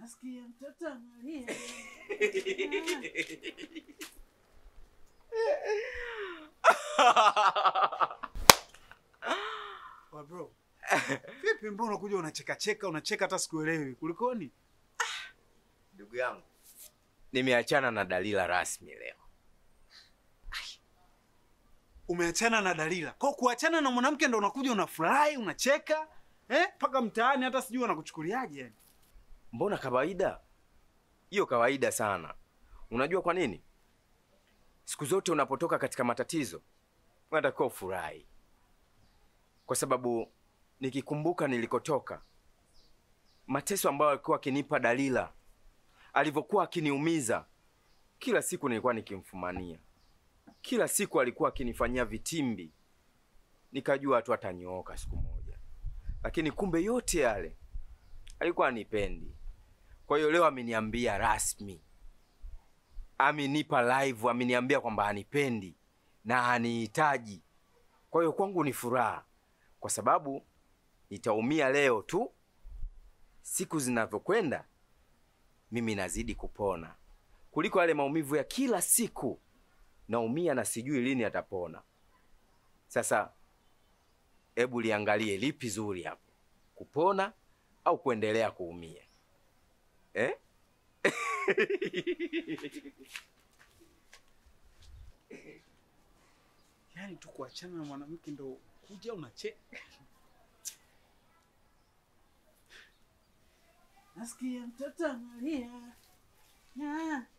Nasikia mtoto analia. Wa bro. Vipi mbona unakuja unacheka hata sikuelewi. Kulikoni? Ndugu yangu, nimeachana na Dalila rasmi leo. Umeachana na Dalila? Kwa kuachana na mwanamke ndo unakuja unafurahi, unacheka? Paka mtaani hata sijui wanakuchukuliaje yani. Mbona kawaida? Hiyo kawaida sana. Unajua kwa nini? Siku zote unapotoka katika matatizo, unatakiwa ufurahi. Kwa sababu nikikumbuka nilikotoka, mateso ambayo alikuwa akinipa Dalila, alivyokuwa akiniumiza, kila siku nilikuwa nikimfumania. Kila siku alikuwa akinifanyia vitimbi. Nikajua tu atanyooka siku moja. Lakini kumbe yote yale alikuwa anipendi. Kwa hiyo leo ameniambia rasmi. Amenipa live, ameniambia kwamba anipendi na anihitaji. Kwa hiyo kwangu ni furaha. Kwa sababu nitaumia leo tu. Siku zinavyokwenda mimi nazidi kupona. Kuliko yale maumivu ya kila siku naumia na sijui lini atapona. Sasa hebu liangalie lipi zuri hapo. Kupona au kuendelea kuumia? Yaani tu kuachana na mwanamke ndo kuja unacheka. Nasikia mtoto analia.